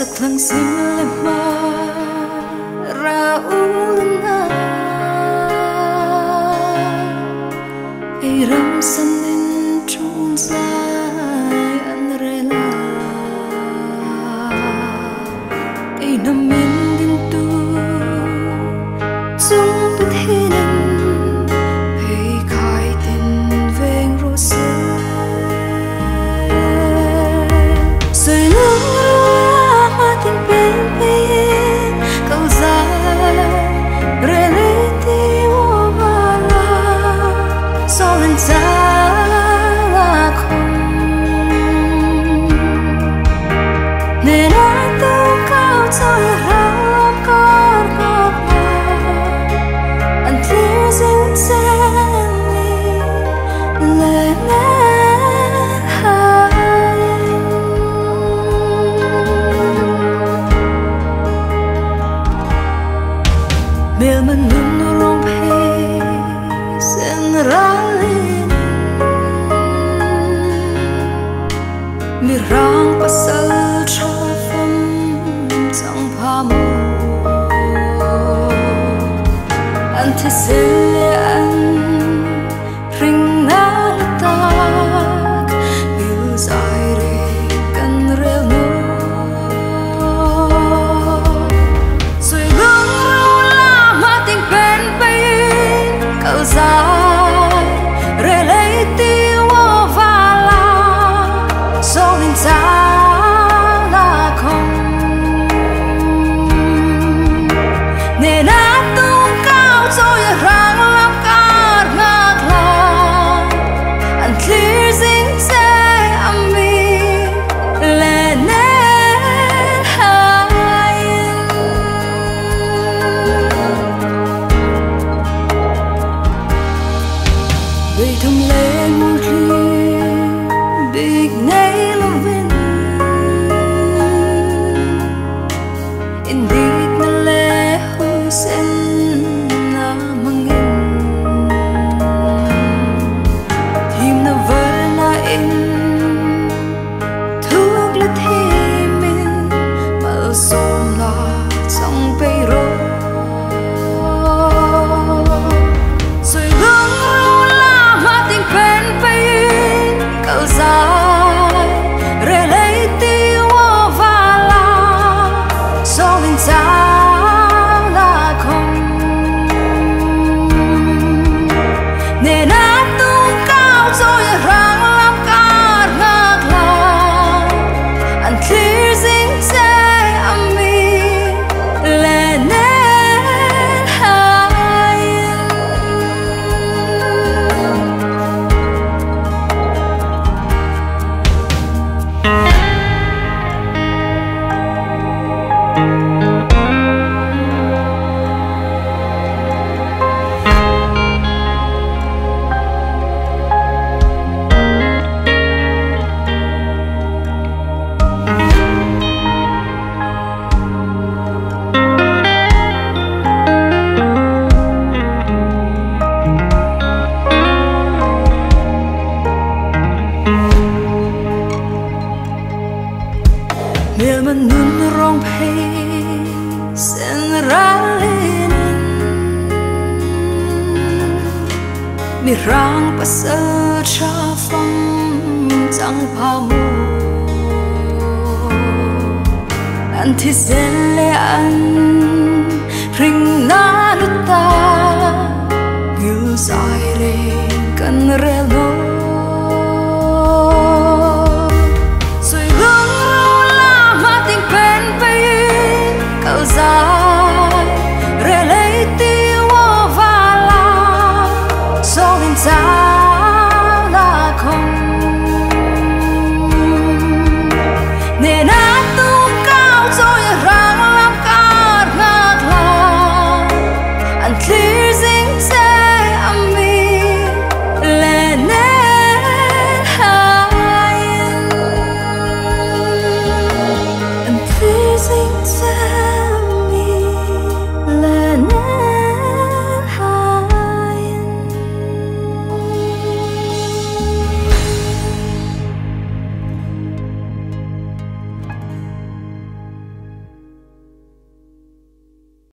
Paulsiemlien ra ram sanin ṭuonzai Ralte hnam indintu chung Pathienin Pheikhai tin veng ruola Suilung hmatieng peiin ṭuonzai Ralte vala sawlin Hnena tumkau thlîr zing mirang pasal trafam chẳng phamo Pathienin ring ngakhla'n ṭuonzai re kan rel no Suilung ruola hmatieng peiin ṭuonzai Ralte vala sawlin Hnena tumkau nghakhla'n thlîr zing mirang pasal trafam chẳng phamo Pathienin ring ngakhla'n ṭuonzai re kan rel no Suilung ruola hmatieng peiin ṭuonzai Ralte vala sawlin Hnena tumkau nghakhla'n thlîr zing zing